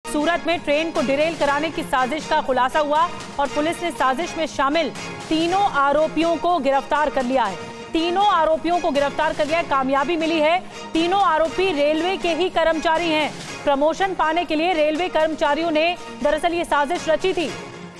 सूरत में ट्रेन को डिरेल कराने की साजिश का खुलासा हुआ और पुलिस ने साजिश में शामिल तीनों आरोपियों को गिरफ्तार कर लिया है। तीनों आरोपियों को गिरफ्तार कर लिया, कामयाबी मिली है। तीनों आरोपी रेलवे के ही कर्मचारी हैं। प्रमोशन पाने के लिए रेलवे कर्मचारियों ने दरअसल ये साजिश रची थी।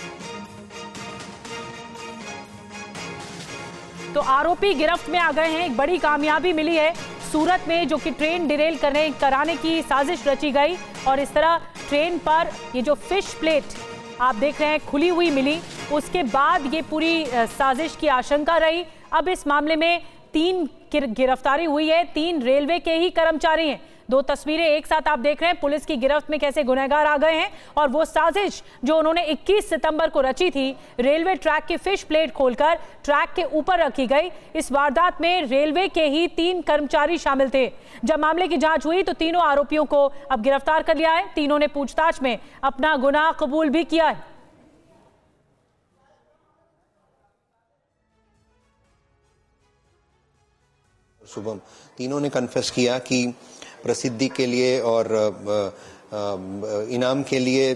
तो आरोपी गिरफ्त में आ गए हैं। एक बड़ी कामयाबी मिली है। सूरत में जो कि ट्रेन डिरेल कराने की साजिश रची गई और इस तरह ट्रेन पर ये जो फिश प्लेट आप देख रहे हैं खुली हुई मिली, उसके बाद ये पूरी साजिश की आशंका रही। अब इस मामले में 3 गिरफ्तारी हुई है। 3 रेलवे के ही कर्मचारी हैं। 2 तस्वीरें एक साथ आप देख रहे हैं पुलिस की गिरफ्त में कैसे गुनहगार आ गए हैं। और वो साजिश जो उन्होंने 21 सितंबर को रची थी, रेलवे ट्रैक की फिश प्लेट खोलकर ट्रैक के ऊपर रखी गई। इस वारदात में रेलवे के ही 3 कर्मचारी शामिल थे। जब मामले की जांच हुई तो तीनों आरोपियों को अब गिरफ्तार कर लिया है। तीनों ने पूछताछ में अपना गुनाह कबूल भी किया है। शुभम, तीनों ने कन्फेस किया कि प्रसिद्धि के लिए और इनाम के लिए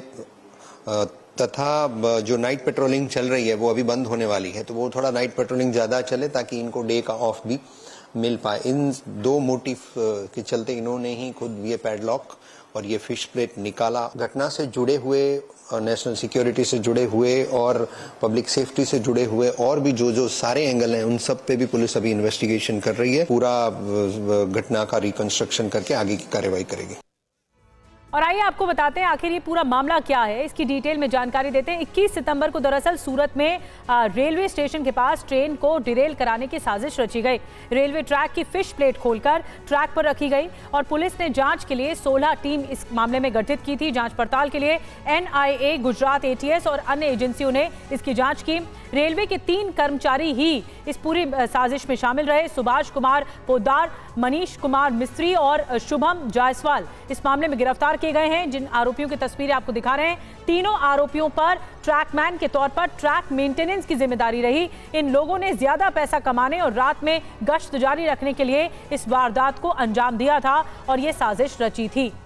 तथा जो नाइट पेट्रोलिंग चल रही है वो अभी बंद होने वाली है, तो वो थोड़ा नाइट पेट्रोलिंग ज़्यादा चले ताकि इनको डे का ऑफ भी मिल पाए। इन 2 मोटिव के चलते इन्होंने ही खुद ये पैडलॉक और ये फिश प्लेट निकाला। घटना से जुड़े हुए, नेशनल सिक्योरिटी से जुड़े हुए और पब्लिक सेफ्टी से जुड़े हुए और भी जो सारे एंगल हैं, उन सब पे भी पुलिस अभी इन्वेस्टिगेशन कर रही है। पूरा घटना का रिकंस्ट्रक्शन करके आगे की कार्रवाई करेगी। और आइए आपको बताते हैं आखिर ये पूरा मामला क्या है, इसकी डिटेल में जानकारी देते हैं। 21 सितंबर को दरअसल सूरत में रेलवे स्टेशन के पास ट्रेन को डिरेल कराने की साजिश रची गई। रेलवे ट्रैक की फिश प्लेट खोलकर ट्रैक पर रखी गई और पुलिस ने जांच के लिए 16 टीम इस मामले में गठित की थी। जांच पड़ताल के लिए NIA, गुजरात ATS और अन्य एजेंसियों ने इसकी जांच की। रेलवे के 3 कर्मचारी ही इस पूरी साजिश में शामिल रहे। सुभाष कुमार पोद्दार, मनीष कुमार मिस्त्री और शुभम जायसवाल इस मामले में गिरफ्तार किए गए हैं। जिन आरोपियों की तस्वीरें आपको दिखा रहे हैं, तीनों आरोपियों पर ट्रैकमैन के तौर पर ट्रैक मेंटेनेंस की जिम्मेदारी रही। इन लोगों ने ज्यादा पैसा कमाने और रात में गश्त जारी रखने के लिए इस वारदात को अंजाम दिया था और ये साजिश रची थी।